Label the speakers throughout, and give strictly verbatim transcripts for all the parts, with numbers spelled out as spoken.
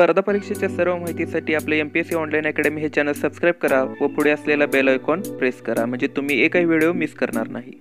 Speaker 1: स्पर्धा परीक्षेच्या सर्व माहितीसाठी आपले M P S C online academy हे चॅनल सबस्क्राईब करा व पुढे असलेला बेल आयकॉन प्रेस करा म्हणजे तुम्ही एकही व्हिडिओ मिस करणार नाही।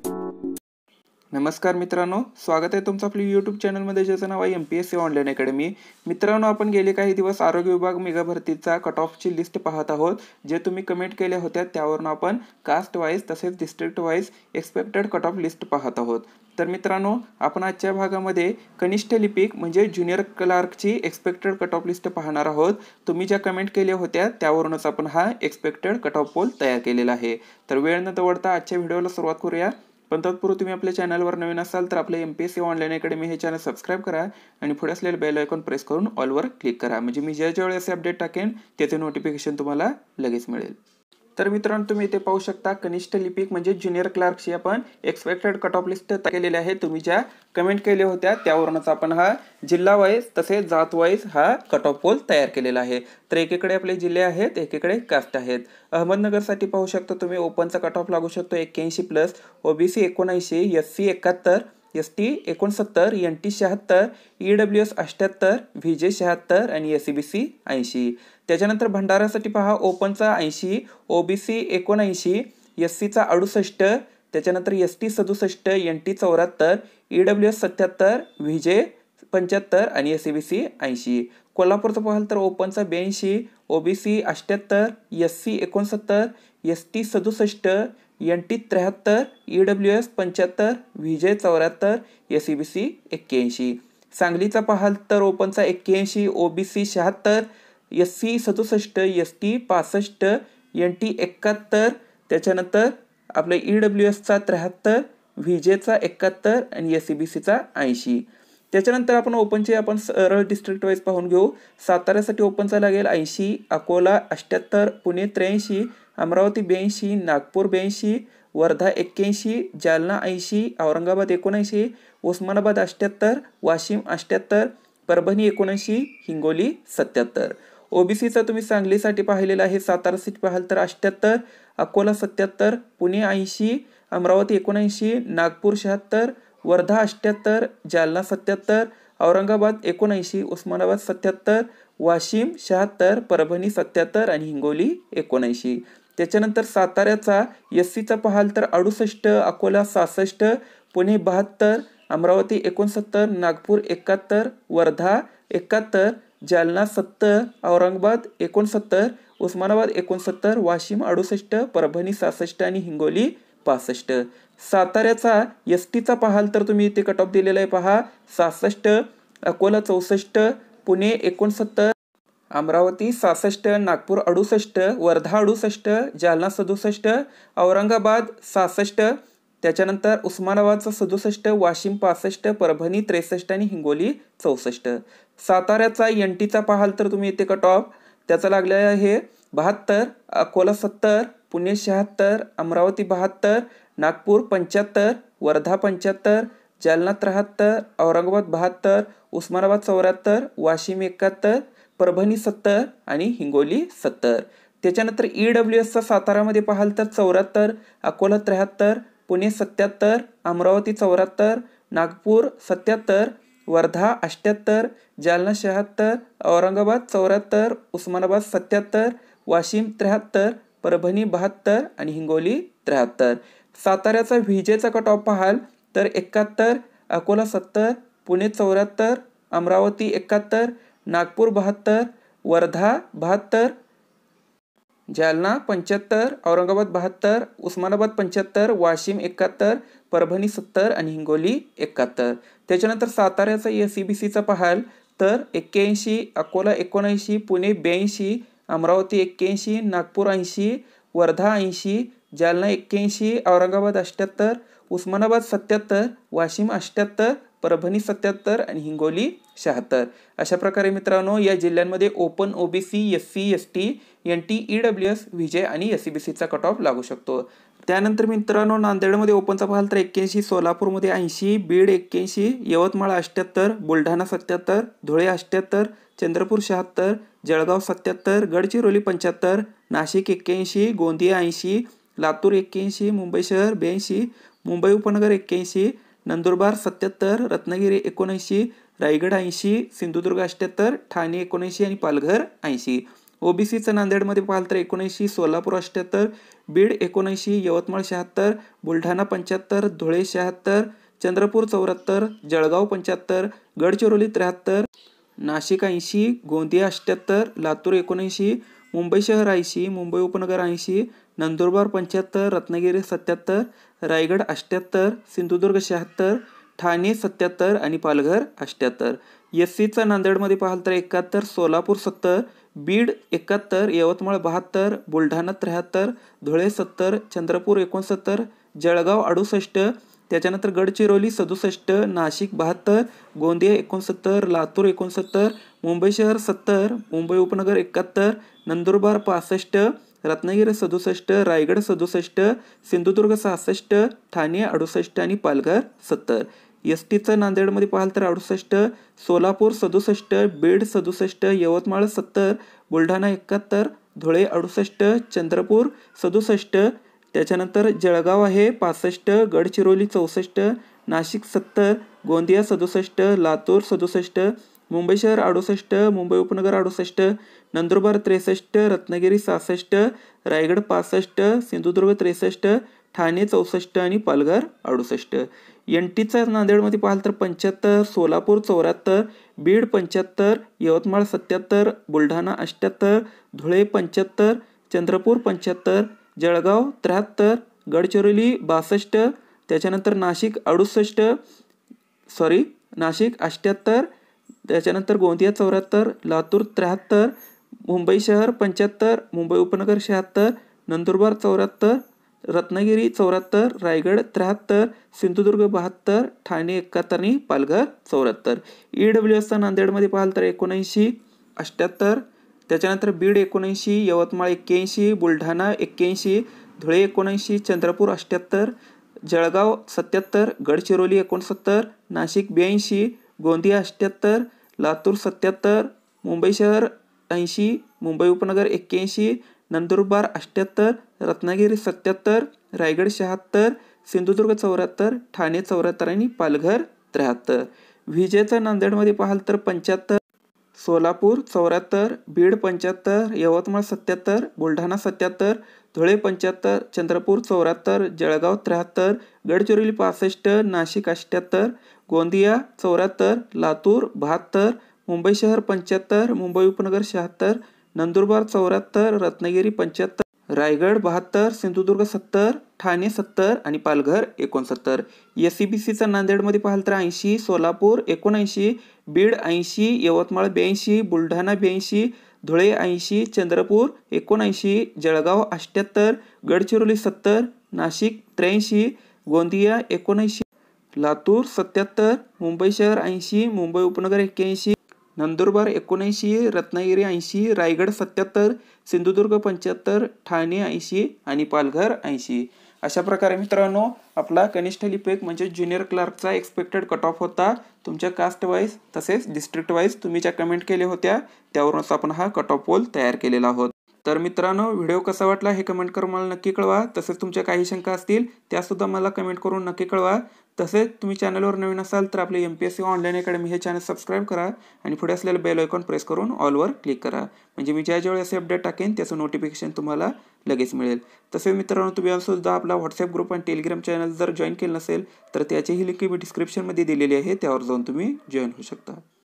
Speaker 1: नमस्कार मित्रांनो, स्वागत आहे तुमचं आपल्या यूट्यूब चॅनलमध्ये ज्याचं नाव आहे M P S C online academy. मित्रांनो, आपण गेले काही दिवस आरोग्य विभाग मेगा भरतीचा कट ऑफची लिस्ट पाहत आहोत। जे तुम्ही कमेंट केल्या होत्या त्यावरून आपण कास्ट वाईज तसेच district wise expected cut off list पाहत आहोत। तर मित्रांनो, आपण आजच्या भागामध्ये कनिष्ठ लिपिक म्हणजे ज्युनियर क्लार्कची एक्सपेक्टेड कट ऑफ लिस्ट पाहणार आहोत। तुम्ही ज्या कमेंट केल्या होत्या त्यावरूनच आपण हा एक्सपेक्टेड कट ऑफ पोल तयार केलेला आहे। तर वेळ न दवडता आजच्या व्हिडिओला सुरुवात करूया। पण तत्पूर्वी तुम्ही आपल्या चॅनलवर नवीन असाल तर आपले M P S C online academy हे चॅनल सबस्क्राईब करा आणि पुढे असलेले बेल आयकॉन प्रेस करून ऑलवर क्लिक करा म्हणजे मी ज्या ज्यावेळी असे अपडेट टाकेन त्याचे नोटिफिकेशन तुम्हाला लगेच मिळेल। तर मित्रांनो, तुम्ही इथे पाहू शकता कनिष्ठ लिपिक म्हणजे ज्युनियर क्लार्कची आपण एक्सपेक्टेड कट ऑफ लिस्ट केलेली आहे। तुम्ही ज्या कमेंट केल्या होत्या त्यावरूनच आपण हा जिल्हा वाईज तसेच जात वाईज हा कट ऑफ पोल तयार केलेला आहे। तर एकीकडे आपले जिल्हे आहेत, एकीकडे कास्ट आहेत। अहमदनगरसाठी पाहू शकता तुम्ही ओपनचा कट ऑफ लागू शकतो एक्क्याऐंशी प्लस, ओबीसी एकोणऐंशी, एस सी एकाहत्तर, एस टी एकोणसत्तर, एन टी शहात्तर, ई डब्ल्यू एस अठ्ठ्याहत्तर, व्ही जे शहात्तर आणि एस सी बी सी ऐंशी। त्याच्यानंतर भंडारासाठी पहा ओपनचा ऐंशी, ओबीसी एकोणऐंशी, एस सीचा अडुसष्ट, त्याच्यानंतर एस टी सदुसष्ट, एन टी चौऱ्याहत्तर, ई डब्ल्यू एस सत्याहत्तर, व्ही जे पंच्याहत्तर आणि एस सी बी सी ऐंशी। कोल्हापूरचं पाहाल तर ओपनचा ब्याऐंशी, ओबीसी अठ्ठ्याहत्तर, एस सी एकोणसत्तर, एस टी सदुसष्ट, एन टी त्र्याहत्तर, ई डब्ल्यू एस पंच्याहत्तर, व्ही जे चौऱ्याहत्तर, एस सी बी सी एक्क्याऐंशी। सांगलीचा पाहाल तर ओपनचा एक्क्याऐंशी, ओबीसी शहात्तर, एस सी सदुसष्ट, एस टी पासष्ट, एन टी एकाहत्तर, त्याच्यानंतर आपलं ई डब्ल्यू एसचा त्र्याहत्तर, व्ही जेचा एकाहत्तर आणि एस सी बी सीचा ऐंशी। त्याच्यानंतर आपण ओपनचे आपण सरळ डिस्ट्रिक्ट वाईज पाहून घेऊ। साताऱ्यासाठी ओपनचा लागेल ऐंशी, अकोला अठ्ठ्याहत्तर, पुणे त्र्याऐंशी, अमरावती ब्याऐंशी, नागपूर ब्याऐंशी, वर्धा एक्क्याऐंशी, जालना ऐंशी, औरंगाबाद एकोणऐंशी, उस्मानाबाद अठ्ठ्याहत्तर, वाशिम अठ्ठ्याहत्तर, परभणी एकोणऐंशी, हिंगोली सत्याहत्तर। ओबीसीचा तुम्ही सांगलीसाठी पाहिलेला आहे। सातारासाठी पाहाल तर अठ्ठ्याहत्तर, अकोला सत्याहत्तर, पुणे ऐंशी, अमरावती एकोणऐंशी, नागपूर शहात्तर, वर्धा अठ्ठ्याहत्तर, जालना सत्याहत्तर, औरंगाबाद एकोणऐंशी, उस्मानाबाद सत्याहत्तर, वाशिम शहात्तर, परभणी सत्याहत्तर आणि हिंगोली एकोणऐंशी। त्याच्यानंतर साताऱ्याचा एस सीचा पाहाल तर अडुसष्ट, अकोला सहासष्ट, पुणे बहात्तर, अमरावती एकोणसत्तर, नागपूर एकाहत्तर, वर्धा एकाहत्तर, जालना सत्तर, औरंगाबाद एकोणसत्तर, उस्मानाबाद एकोणसत्तर, वाशिम अडुसष्ट, परभणी सहासष्ट आणि हिंगोली पासष्ट। साताऱ्याचा एस टीचा पाहाल तर तुम्ही इथे कट ऑफ दिलेला आहे पहा सहासष्ट, अकोला चौसष्ट, पुणे एकोणसत्तर, अमरावती सहासष्ट, नागपूर अडुसष्ट, वर्धा अडुसष्ट, जालना सदुसष्ट, औरंगाबाद सहासष्ट, त्याच्यानंतर उस्मानाबादचा सदुसष्ट, वाशिम पासष्ट, परभणी त्रेसष्ट आणि हिंगोली चौसष्ट। साताऱ्याचा एन टीचा पाहाल तर तुम्ही इथे कट ऑफ त्याचा लागलेला आहे बहात्तर, अकोला सत्तर, पुणे शहात्तर, अमरावती बहात्तर, नागपूर पंच्याहत्तर, वर्धा पंच्याहत्तर, जालना त्र्याहत्तर, औरंगाबाद बहात्तर, उस्मानाबाद चौऱ्याहत्तर, वाशिम एकाहत्तर, परभणी सत्तर आणि हिंगोली सत्तर। त्याच्यानंतर ई डब्ल्यू एसचा सातारामध्ये पाहाल तर चौऱ्याहत्तर, अकोला त्र्याहत्तर, पुणे सत्याहत्तर, अमरावती चौऱ्याहत्तर, नागपूर सत्याहत्तर, वर्धा अठ्ठ्याहत्तर, जालना शहात्तर, औरंगाबाद चौऱ्याहत्तर, उस्मानाबाद सत्याहत्तर, वाशिम त्र्याहत्तर, परभणी बहात्तर आणि हिंगोली त्र्याहत्तर। साताऱ्याचा व्ही जेचा कट ऑफ पाहाल तर एकाहत्तर, अकोला सत्तर, पुणे चौऱ्याहत्तर, अमरावती एकाहत्तर, नागपूर बहात्तर, वर्धा बहात्तर, जालना पंच्याहत्तर, औरंगाबाद बहात्तर, उस्मानाबाद पंच्याहत्तर, वाशिम एकाहत्तर, परभणी सत्तर आणि हिंगोली एकाहत्तर। त्याच्यानंतर साताऱ्याचा एस सी बी सीचा पाहाल तर एक्क्याऐंशी, अकोला एकोणऐंशी, पुणे ब्याऐंशी, अमरावती एक्क्याऐंशी, नागपूर ऐंशी, वर्धा ऐंशी, जालना एक्क्याऐंशी, औरंगाबाद अठ्ठ्याहत्तर, उस्मानाबाद सत्याहत्तर, वाशिम अठ्ठ्याहत्तर, परभणी सत्याहत्तर आणि हिंगोली शहात्तर। अशा प्रकारे मित्रांनो या जिल्ह्यांमध्ये open, OBC, S C, S T, N T, E W S, V J आणि एस सी बी सीचा कट ऑफ लागू शकतो। त्यानंतर मित्रांनो नांदेडमध्ये ओपनचा पाहाल तर एक्क्याऐंशी, सोलापूरमध्ये ऐंशी, बीड एक्क्याऐंशी, यवतमाळ अठ्ठ्याहत्तर, बुलढाणा सत्याहत्तर, धुळे अठ्ठ्याहत्तर, चंद्रपूर शहात्तर, जळगाव सत्याहत्तर, गडचिरोली पंच्याहत्तर, नाशिक एक्क्याऐंशी, गोंदिया ऐंशी, लातूर एक्क्याऐंशी, मुंबई शहर ब्याऐंशी, मुंबई उपनगर एक्क्याऐंशी, नंदुरबार सत्याहत्तर, रत्नागिरी एकोणऐंशी, रायगड ऐंशी, सिंधुदुर्ग अठ्ठ्याहत्तर, ठाणे एकोणऐंशी आणि पालघर ऐंशी. ओबीसीचं नांदेडमध्ये पाहाल तर एकोणऐंशी, सोलापूर अठ्ठ्याहत्तर, बीड एकोणऐंशी, यवतमाळ शहात्तर, बुलढाणा पंच्याहत्तर, धुळे शहात्तर, चंद्रपूर चौऱ्याहत्तर, जळगाव पंच्याहत्तर, गडचिरोली त्र्याहत्तर, नाशिक ऐंशी, गोंदिया अठ्ठ्याहत्तर, लातूर एकोणऐंशी, मुंबई शहर ऐंशी, मुंबई उपनगर ऐंशी, नंदुरबार पंच्याहत्तर, रत्नागिरी सत्याहत्तर, रायगड अठ्ठ्याहत्तर, सिंधुदुर्ग शहात्तर, ठाणे सत्याहत्तर आणि पालघर अठ्ठ्याहत्तर. एस सीचा नांदेडमध्ये पाहाल तर एकाहत्तर, सोलापूर सत्तर, बीड एकाहत्तर, यवतमाळ बहात्तर, बुलढाणा त्र्याहत्तर, धुळे सत्तर, चंद्रपूर एकोणसत्तर, जळगाव अडुसष्ट, त्याच्यानंतर गडचिरोली सदुसष्ट, नाशिक बहात्तर, गोंदिया एकोणसत्तर, लातूर एकोणसत्तर, मुंबई शहर सत्तर, मुंबई उपनगर एकाहत्तर, नंदुरबार पासष्ट, रत्नागिरी सदुसष्ट, रायगड सदुसष्ट, सिंधुदुर्ग सहासष्ट, ठाणे अडुसष्ट आणि पालघर सत्तर. एस टीचं नांदेडमध्ये पाहाल तर अडुसष्ट, सोलापूर सदुसष्ट, बीड सदुसष्ट, यवतमाळ सत्तर, बुलढाणा एकाहत्तर, धुळे अडुसष्ट, चंद्रपूर सदुसष्ट, त्याच्यानंतर जळगाव आहे पासष्ट, गडचिरोली चौसष्ट, नाशिक सत्तर, गोंदिया सदुसष्ट, लातूर सदुसष्ट, मुंबई शहर अडुसष्ट, मुंबई उपनगर अडुसष्ट, नंदुरबार त्रेसष्ट, रत्नागिरी सहासष्ट, रायगड पासष्ट, सिंधुदुर्ग त्रेसष्ट, ठाणे चौसष्ट आणि पालघर अडुसष्ट. एन टीचा नांदेडमध्ये पाहाल तर पंच्याहत्तर, सोलापूर चौऱ्याहत्तर, बीड पंच्याहत्तर, यवतमाळ सत्याहत्तर, बुलढाणा अठ्ठ्याहत्तर, धुळे पंच्याहत्तर, चंद्रपूर पंच्याहत्तर, जळगाव त्र्याहत्तर, गडचिरोली बासष्ट, त्याच्यानंतर नाशिक अडुसष्ट सॉरी नाशिक अठ्ठ्याहत्तर, त्याच्यानंतर गोंदिया चौऱ्याहत्तर, लातूर त्र्याहत्तर, मुंबई शहर पंच्याहत्तर, मुंबई उपनगर शहात्तर, नंदुरबार चौऱ्याहत्तर, रत्नागिरी चौऱ्याहत्तर, रायगड त्र्याहत्तर, सिंधुदुर्ग बहात्तर, ठाणे एकाहत्तर आणि पालघर चौऱ्याहत्तर. ई डब्ल्यू एसचा नांदेडमध्ये पाहाल तर एकोणऐंशी अठ्ठ्याहत्तर, त्याच्यानंतर बीड एकोणऐंशी, यवतमाळ एक्क्याऐंशी, बुलढाणा एक्क्याऐंशी, धुळे एकोणऐंशी, चंद्रपूर अठ्ठ्याहत्तर, जळगाव सत्याहत्तर, गडचिरोली एकोणसत्तर, नाशिक ब्याऐंशी, गोंदिया अठ्ठ्याहत्तर, लातूर सत्याहत्तर, मुंबई शहर ऐंशी, मुंबई उपनगर एक्क्याऐंशी, नंदुरबार अठ्ठ्याहत्तर, रत्नागिरी सत्याहत्तर, रायगड शहात्तर, सिंधुदुर्ग चौऱ्याहत्तर, ठाणे चौऱ्याहत्तर आणि पालघर त्र्याहत्तर. विजेचा नांदेडमध्ये पाहाल तर पंच्याहत्तर, सोलापूर चौऱ्याहत्तर, बीड पंच्याहत्तर, यवतमाळ सत्याहत्तर, बुलढाणा सत्याहत्तर, धुळे पंच्याहत्तर, चंद्रपूर चौऱ्याहत्तर, जळगाव त्र्याहत्तर, गडचिरोली पासष्ट, नाशिक अठ्ठ्याहत्तर, गोंदिया चौऱ्याहत्तर, लातूर बहात्तर, मुंबई शहर पंच्याहत्तर, मुंबई उपनगर शहात्तर, नंदुरबार चौऱ्याहत्तर, रत्नागिरी पंच्याहत्तर, रायगड बहात्तर, सिंधुदुर्ग सत्तर, ठाणे सत्तर आणि पालघर एकोणसत्तर. एस सी बी सीचा नांदेडमध्ये पाहाल तर ऐंशी, सोलापूर एकोणऐंशी, बीड ऐंशी, यवतमाळ ब्याऐंशी, बुलढाणा ब्याऐंशी, धुळे ऐंशी, चंद्रपूर एकोणऐंशी, जळगाव अठ्ठ्याहत्तर, गडचिरोली सत्तर, नाशिक त्र्याऐंशी, गोंदिया एकोणऐंशी, लातूर सत्याहत्तर, मुंबई शहर ऐंशी, मुंबई उपनगर एक्क्याऐंशी, नंदुरबार एकोणऐंशी, रत्नागिरी ऐंशी, रायगड सत्याहत्तर, सिंधुदुर्ग पंच्याहत्तर, ठाणे ऐंशी आणि पालघर ऐंशी. अशा प्रकारे मित्रांनो आपला कनिष्ठ लिपिक म्हणजे ज्युनियर क्लार्कचा एक्सपेक्टेड कट ऑफ होता. तुमच्या कास्ट वाईज तसेच डिस्ट्रिक्ट वाईज तुम्ही ज्या कमेंट केल्या होत्या त्यावरूनच आपण हा कट ऑफ पोल तयार केलेला आहोत. तर मित्रांनो व्हिडिओ कसा वाटला हे कमेंट करून मला नक्की कळवा. तसेच तुमच्या काही शंका असतील त्यासुद्धा मला कमेंट करून नक्की कळवा. तसेच तुम्ही चॅनलवर नवीन असाल तर आपले M P S C online academy हे चॅनल सबस्क्राईब करा आणि पुढे असलेलं बेल आयकॉन प्रेस करून ऑलवर क्लिक करा. म्हणजे मी ज्या ज्यावेळी असे अपडेट टाकेन त्याचं नोटिफिकेशन तुम्हाला लगेच मिळेल. तसेच मित्रांनो तुम्ही सुद्धा आपला व्हॉट्सअप ग्रुप आणि टेलिग्राम चॅनल जर जॉईन केलं नसेल तर त्याचीही लिंक मी डिस्क्रिप्शनमध्ये दिलेली आहे, त्यावर जाऊन तुम्ही जॉईन होऊ शकता.